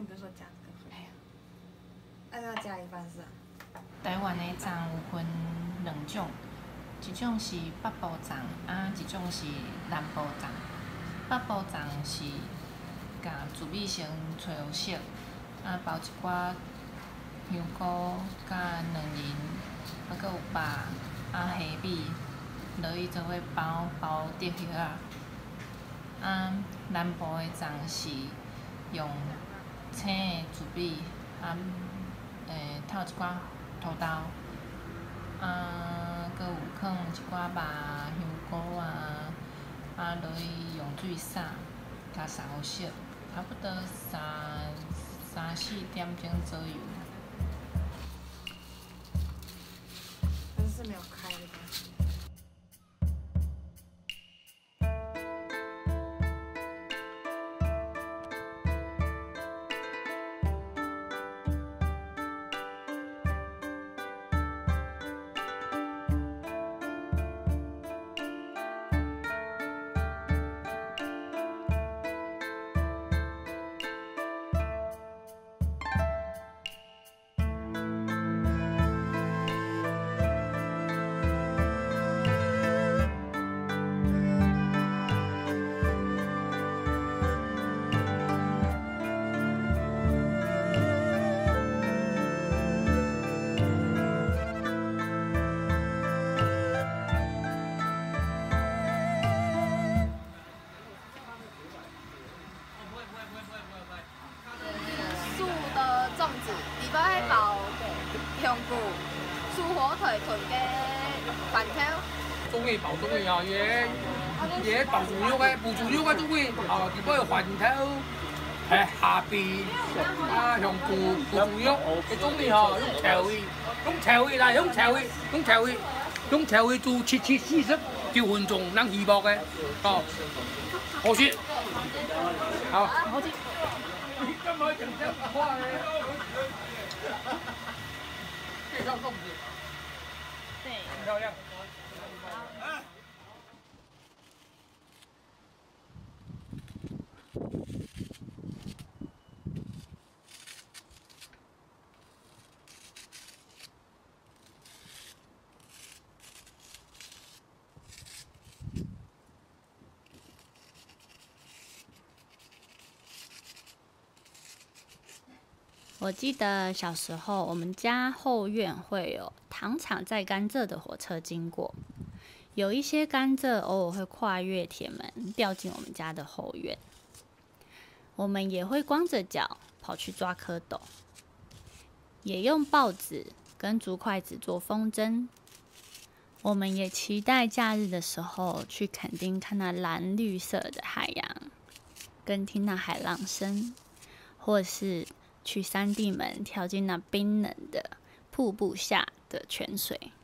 比如说加这个。哎呀，按照加一半是啊。 台湾的粽有分两种，一种是北部粽，一种是南部粽。北部粽是甲自米先吹好熟，包一寡香菇、甲卵仁，搁有肉、虾米，落去做伙包得叶啊。南部的粽是用青的自米，透一寡土豆，搁有放一寡肉、香菇落去用水撒，甲撒好熟，差不多3-4点钟左右。 但是没有开的东西。粽子里边迄包香菇、素火腿炖嘅饭条。 中意包中意啊，嘢包猪肉嘅，包猪肉嘅中意，里边有饭条，下边香菇、包猪肉，嘅中意用调味，用调味煮70-40分钟，让鱼爆嘅，好吃，好，好吃。介绍粽子， 对， 很漂亮。 我记得小时候，我们家后院会有糖厂载甘蔗的火车经过，有一些甘蔗偶尔会跨越铁门掉进我们家的后院，我们也会光着脚跑去抓蝌蚪，也用报纸跟竹筷子做风筝。我们也期待假日的时候去垦丁看那蓝绿色的海洋，跟听那海浪声，或是去三地门跳进那冰冷的瀑布下的泉水。